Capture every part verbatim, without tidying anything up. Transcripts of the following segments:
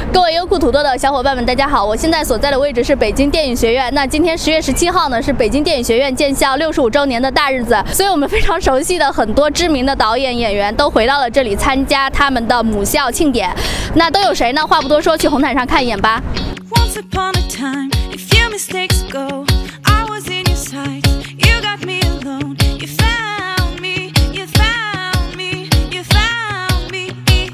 各位优酷土豆的小伙伴们，大家好！我现在所在的位置是北京电影学院。那今天十月十七号呢，是北京电影学院建校六十五周年的大日子，所以我们非常熟悉的很多知名的导演、演员都回到了这里参加他们的母校庆典。那都有谁呢？话不多说，去红毯上看一眼吧。Once upon a time, a few mistakes ago, I was in your sights. You got me alone. You found me. You found me. You found me.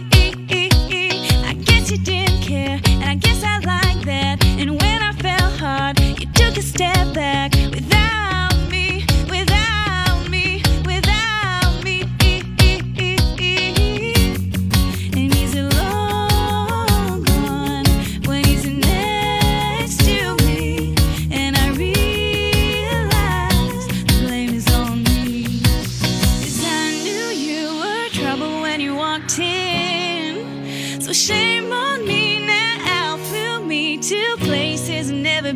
I guess you didn't care, and I guess I like that. And when I fell hard, you took a step back without me, without me, without me. And he's long gone when he's next to me, and I realize the blame is on me. 'Cause I knew you were trouble when you walked in, so shame on me now, flew me to places I've never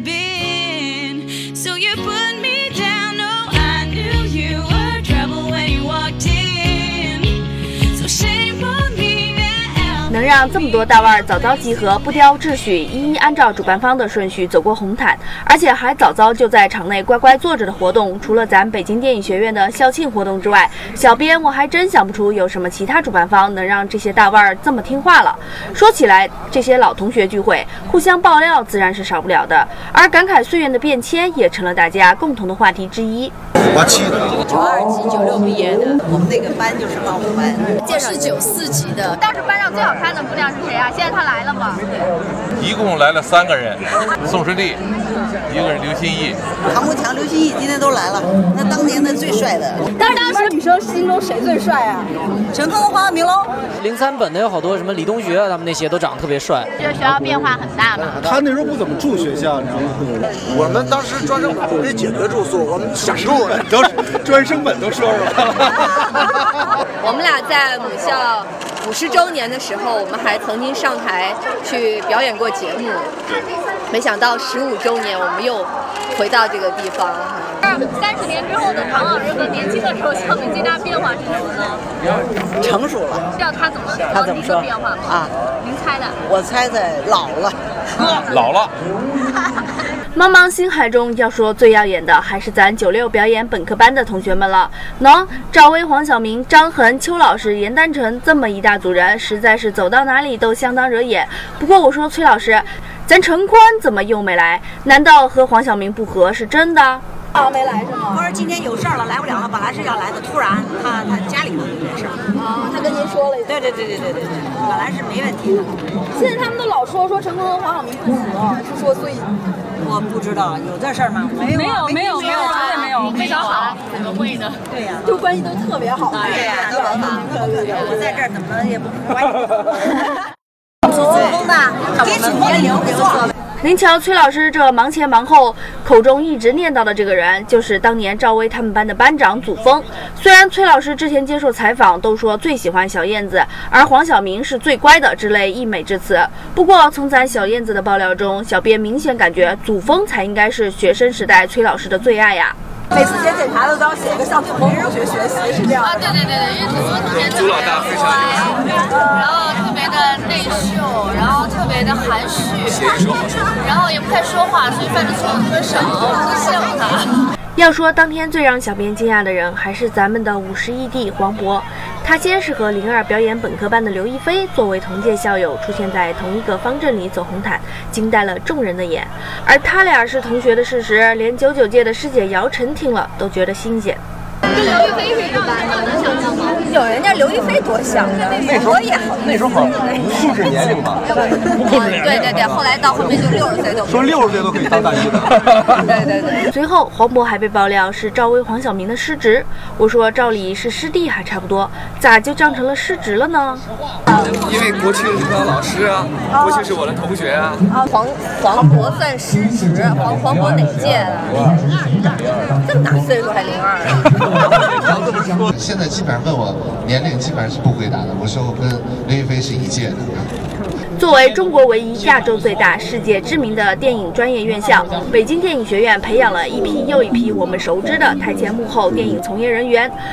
been. So you put me down, no, I knew you were trouble when you walked in, so shame on me now. 能让这么多大腕早早集合，不挑秩序，一一按照主办方的顺序走过红毯，而且还早早就在场内乖乖坐着的活动，除了咱北京电影学院的校庆活动之外，小编我还真想不出有什么其他主办方能让这些大腕这么听话了。说起来，这些老同学聚会，互相爆料自然是少不了的，而感慨岁月的变迁也成了大家共同的话题之一。 八七的， 九二级、九六毕业的，我们那个班就是猫虎班， 这是九四级的。当时班上最好看的姑娘是谁啊？现在她来了吗？ 一共来了三个人，宋世丽，一个是刘心怡， 唐国强、刘心怡今天都来了。那当年的最帅的， 但是当时女生心中谁最帅啊？ 陈峰、黄晓明喽。 零三本的有好多什么李东学他们那些都长得特别帅。 这个学校变化很大嘛。 他那时候不怎么住学校，你知道吗？ 我们当时专升本给解决住宿，我们想住了， 都专升本都说出来了。 我们俩在母校五十周年的时候，我们还曾经上台去表演过节目。没想到十五周年，我们又回到这个地方。 三十年之后的唐老师和年轻的时候相比，最大变化是什么呢？ 成熟了。 知道他怎么他怎么说变化吗？ 啊， 您猜的？ 我猜猜老了。 老了。 茫茫星海中，要说最耀眼的还是咱九六表演本科班的同学们了。喏，赵薇、黄晓明、张恒、邱老师、严丹晨这么一大组人，实在是走到哪里都相当惹眼。不过我说崔老师，咱陈宽怎么又没来？难道和黄晓明不和是真的？ 啊，没来是吗？ 他说今天有事儿了，来不了了。本来是要来的，突然他他家里头有点事儿。 啊，他跟您说了。 对对对对对对对，本来是没问题的。 现在他们都老说说陈坤和黄晓明不和，是说所以。 我不知道有这事儿吗？没有没有没有没有，绝对没有， 非常好，怎么会的？ 对呀， 就关系都特别好。 对呀，都很好。我在这儿怎么也不关系。祖峰的，给祖峰留不错。 您瞧，崔老师这忙前忙后，口中一直念叨的这个人，就是当年赵薇他们班的班长祖峰。虽然崔老师之前接受采访都说最喜欢小燕子，而黄晓明是最乖的之类溢美之词，不过从咱小燕子的爆料中，小编明显感觉祖峰才应该是学生时代崔老师的最爱呀。 每次写检查的都要写一个向祖峰同学学习，是这样啊？对对对对，因为祖峰同学朱老大非常然后特别的内秀，然后特别的含蓄，然后也不太说话，所以犯的错误特别少，我特羡慕他。要说当天最让小编惊讶的人，还是咱们的五十亿弟黄渤。他先是和零二表演本科班的刘亦菲作为同届校友出现在同一个方阵里走红毯，惊呆了众人的眼。而他俩是同学的事实，连九九届的师姐姚晨听了都觉得新鲜。跟刘亦菲是一个班的，能想象吗？ 有人家刘亦菲多像呢，我也好。 那时候好不是年龄吧？ 对对对，后来到后面就六十岁都说六十岁都可以当大一的。 对对对。 随后黄渤还被爆料是赵薇、黄晓明的师侄。我说照理是师弟还差不多，咋就降成了师侄了呢？ 因为国庆是他老师啊，国庆是我的同学啊。 啊，黄黄渤算师侄，黄黄渤哪届的？这么大岁数还零二？ 现在基本上问我年龄，基本上是不回答的。我说我跟刘亦菲是一届的。 作为中国唯一、亚洲最大、世界知名的电影专业院校，北京电影学院培养了一批又一批我们熟知的台前幕后电影从业人员。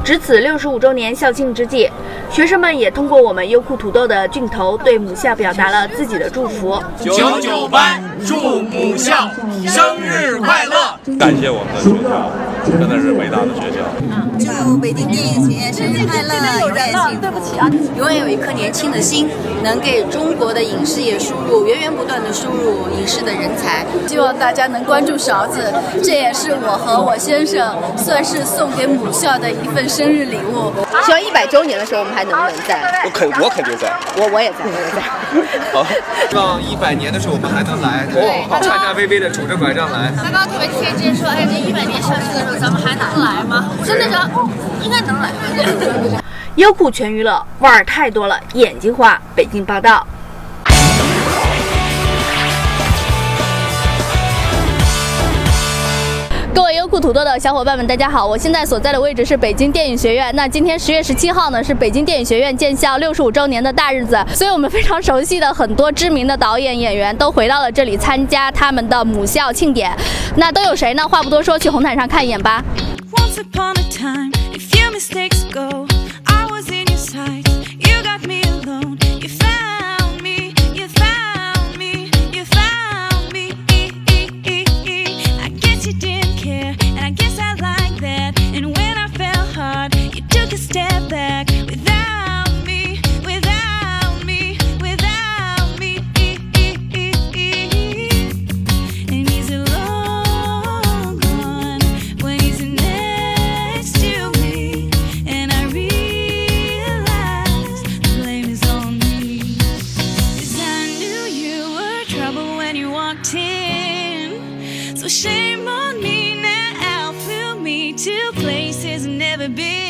值此六十五周年校庆之际，学生们也通过我们优酷土豆的镜头对母校表达了自己的祝福。 九九班祝母校生日快乐！ 感谢我们的学校，真的是伟大的学校。 祝北京电影学院生日快乐，永远幸福。对不起啊，永远有一颗年轻的心，能给中国的影视业输入源源不断的输入影视的人才。 希望大家能关注勺子，这也是我和我先生算是送给母校的一份生日礼物。 希望一百周年的时候我们还能不能在？ 我肯我肯定在， 我我也在，我也在。 好，希望一百年的时候我们还能来，颤颤巍巍的拄着拐杖来。 刚刚特别天真说，哎，这一百年校庆的时候咱们还能来吗？我真的想，应该能来。 优酷全娱乐，味儿太多了，眼睛花。北京报道。 各位优酷土豆的小伙伴们，大家好！我现在所在的位置是北京电影学院。那今天十月十七号呢，是北京电影学院建校六十五周年的大日子，所以我们非常熟悉的很多知名的导演、演员都回到了这里参加他们的母校庆典。那都有谁呢？话不多说，去红毯上看一眼吧。 Once upon a time, a few mistakes ago, I was in your sights. You got me alone. You found me. You found me. You found me. I guess you didn't care, and I guess I like that. And when I fell hard, you took a step back without me, without me, without me. And he's long gone when he's next to me, and I realize the blame is on me. 'Cause I knew you were trouble when you walked in, so shame on me now. Flew me to places I've never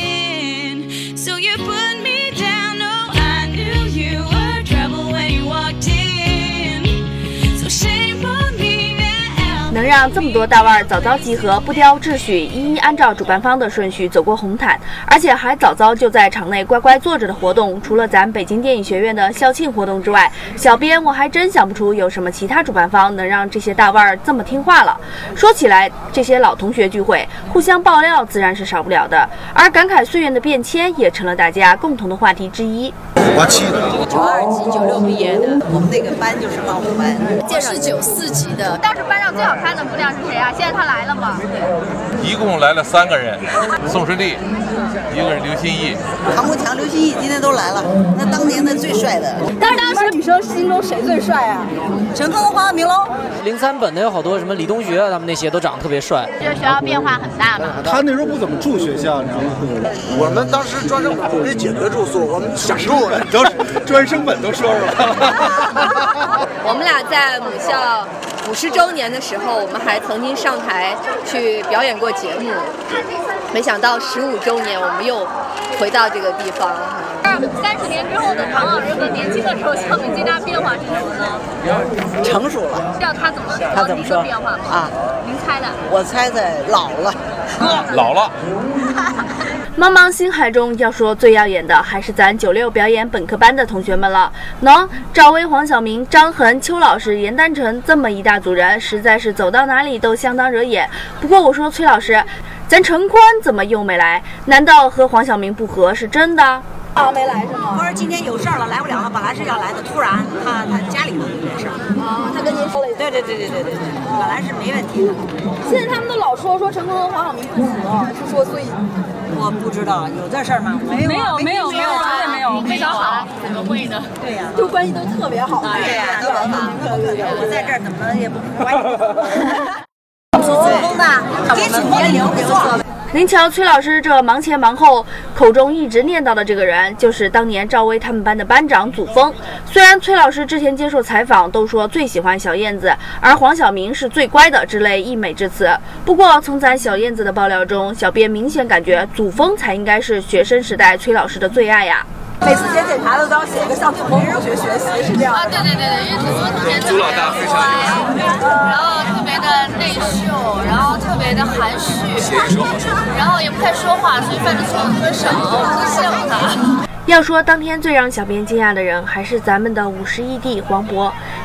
been, so you put me down. Oh, I knew you were trouble when you walked in, so shame on me now. 能让这么多大腕儿早早集合，不挑秩序，一一按照主办方的顺序走过红毯，而且还早早就在场内乖乖坐着的活动，除了咱北京电影学院的校庆活动之外，小编我还真想不出有什么其他主办方能让这些大腕儿这么听话了。说起来，这些老同学聚会，互相爆料自然是少不了的，而感慨岁月的变迁也成了大家共同的话题之一。 八七的， 九二级、九六毕业的，我们那个班就是老虎班。 这是九四级的。 当时班上最好看的姑娘是谁啊？现在她来了吗？ 一共来了三个人，宋世丽，一个是刘心怡。 唐国强、刘心怡今天都来了，那当年的最帅的。 但是当时女生心中谁最帅啊？ 陈坤、黄晓明喽。 零三本的有好多什么李东学啊，他们那些都长得特别帅。 这个学校变化很大嘛。 他那时候不怎么住学校，你知道吗？ 我们当时专升本不给解决住宿，我们想住了。 都专升本都说说了。 我们俩在母校五十周年的时候，我们还曾经上台去表演过节目。没想到十五周年，我们又回到这个地方。 三十年之后的唐老师和年轻的时候相比，最大变化是什么呢？ 成熟了。 知道他怎么他怎么说变化吗？ 啊， 您猜的？ 我猜猜老了。 老了。 茫茫星海中，要说最耀眼的还是咱九六表演本科班的同学们了。喏，赵薇、黄晓明、张恒、邱老师、严丹晨这么一大组人，实在是走到哪里都相当惹眼。不过我说崔老师，咱陈宽怎么又没来？难道和黄晓明不和是真的？ 啊，没来是吗？不是今天有事儿了，来不了了。本来是要来的，突然他他家里头有点事儿。 啊，他跟您说了一对对对对对对对，本来是没问题的。 现在他们都老说说陈坤和黄晓明不和，是说所以。 我不知道有这事儿吗？没有没有没有没有，绝对没有， 非常好，怎么会呢？ 对呀， 就关系都特别好。 对呀，特别好，特别好。我在这儿怎么也不关系。祖宗的，给祖年龄不错。 您瞧，崔老师这忙前忙后，口中一直念叨的这个人，就是当年赵薇他们班的班长祖峰。虽然崔老师之前接受采访都说最喜欢小燕子，而黄晓明是最乖的之类溢美之词，不过从咱小燕子的爆料中，小编明显感觉祖峰才应该是学生时代崔老师的最爱呀。 每次写检查的都要写一个向祖峰同学学习，是这样啊？对对对对，因为祖峰同学祖老大非常优秀， 然后特别的内秀，然后特别的含蓄，然后也不太说话，所以犯的错误特别少，我特羡慕他。 要说当天最让小编惊讶的人，还是咱们的五十亿弟黄渤。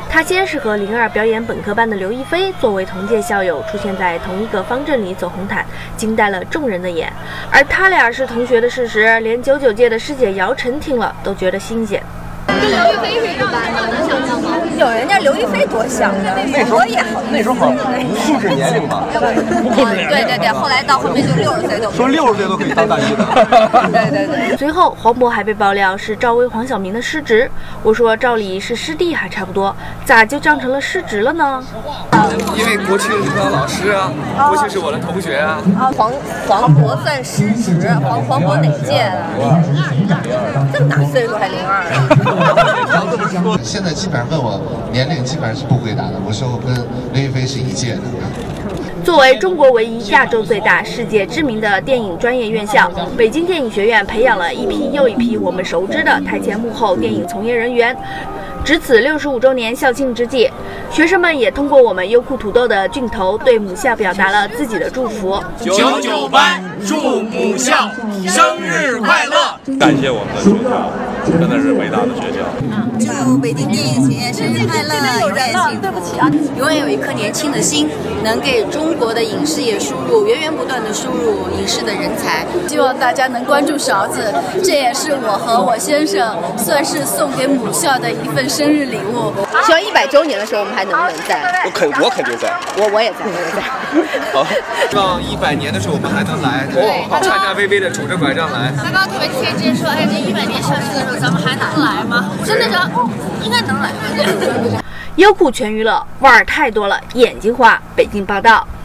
他先是和零二表演本科班的刘亦菲作为同届校友出现在同一个方阵里走红毯，惊呆了众人的眼。而他俩是同学的事实，连九九届的师姐姚晨听了都觉得新鲜。 跟刘亦菲是一个班的，能想象吗？有人家刘亦菲多像呢， 那时候也好， 那时候好不控制年龄嘛，不控制年龄。 对对对，后来到后面就六十岁都说六十岁都可以当大一的。 对对对。 随后黄渤还被爆料是赵薇、黄晓明的师侄。我说照理是师弟还差不多，咋就长成了师侄了呢？ 因为国庆是我老师啊，国庆是我的同学啊。 黄黄渤算师侄，黄黄渤哪届的？这么大岁数还零二啊？ 现在基本上问我年龄，基本上是不回答的。我说我跟刘亦菲是一届的。 作为中国唯一、亚洲最大、世界知名的电影专业院校，北京电影学院培养了一批又一批我们熟知的台前幕后电影从业人员。值此六十五周年校庆之际，学生们也通过我们优酷土豆的镜头，对母校表达了自己的祝福。 九九班祝母校生日快乐！ 感谢我们的学校，真的是伟大的学校。 祝北京电影学院生日快乐，永远幸福。对不起啊，永远有一颗年轻的心，能给中国的影视业输入源源不断的输入影视的人才。 希望大家能关注勺子，这也是我和我先生算是送给母校的一份生日礼物。 希望一百周年的时候我们还能不能在？ 我肯我肯定在， 我我也在，我也在。 好，希望一百年的时候我们还能来，颤颤巍巍的拄着拐杖来。 刚刚特别天真说，哎，这一百年校庆的时候咱们还能来吗？我说那个应该能来吧。 优酷全娱乐，玩儿太多了，眼睛花。北京报道。